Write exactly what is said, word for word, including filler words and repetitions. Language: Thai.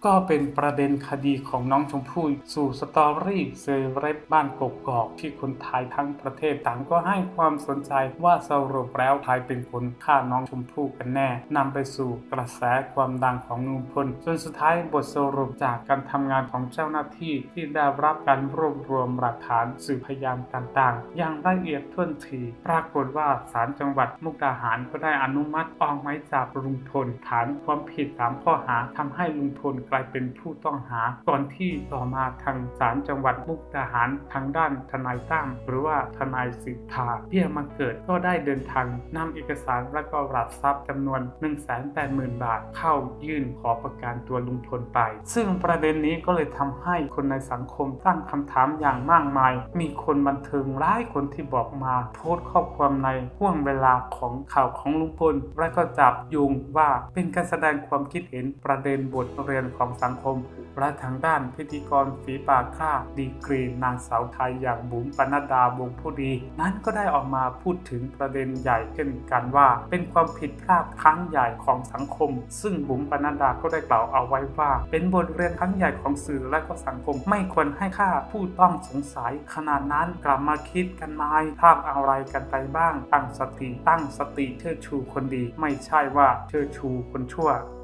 ก็เป็นประเด็นคดีของน้องชมพู่สู่สตอรี่เซเลบบ้านกกอกที่คนไทยทั้งประเทศต่างก็ให้ความสนใจว่าสรุปแล้วใครเป็นคนฆ่าน้องชมพู่กันแน่นำไปสู่กระแสความดังของลุงพลจนสุดท้ายบทสรุปจากการทำงานของเจ้าหน้าที่ที่ได้รับการรวบรวมหลักฐานสืบพยานต่างๆอย่างละเอียดถ้วนถี่ปรากฏว่าศาลจังหวัดมุกดาหารก็ได้อนุมัติออกหมายจับลุงพลฐานความผิดสามข้อหาทำให้ลุงพลกลายเป็นผู้ต้องหาก่อนที่ต่อมาทางศาลจังหวัดมุกดาหารทางด้านทนายตั้มหรือว่าทนายสิทธาเบี้ยมาเกิดก็ได้เดินทางนำเอกสารและก็หลักทรัพย์จำนวน หนึ่งแสนแปดหมื่น บาทเข้ายื่นขอประกันตัวลุงพลไปซึ่งประเด็นนี้ก็เลยทำให้คนในสังคมตั้งคำถามอย่างมากมายมีคนบันเทิงหลายคนที่บอกมาโพสต์ข้อความในห่วงเวลาของข่าวของลุงพลและก็จับโยงว่าเป็นการแสดงความคิดเห็นประเด็นบทเรียนของสังคมและทางด้านพิธีกรฝีปากกล้าดีกรีนางสาวไทยอย่างบุ๋มปนัดดาวงผู้ดีนั้นก็ได้ออกมาพูดถึงประเด็นใหญ่เช่นกันว่าเป็นความผิดพลาดครั้งใหญ่ของสังคมซึ่งบุ๋มปนัดดาก็ได้กล่าวเอาไว้ว่าเป็นบทเรียนครั้งใหญ่ของสื่อและก็สังคมไม่ควรให้ค่าผู้ต้องสงสัยขนาดนั้นกลับมาคิดกันไหมทำอะไรกันไปบ้างตั้งสติตั้งสติเชิดชูคนดีไม่ใช่ว่าเชิดชูคนชั่ว